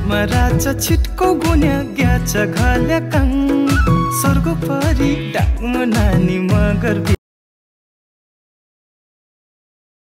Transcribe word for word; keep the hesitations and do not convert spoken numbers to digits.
मराचा छिटको गुन्या ग्याचा घाल्या काङ स्वर्ग परी डाक्म नानी मगर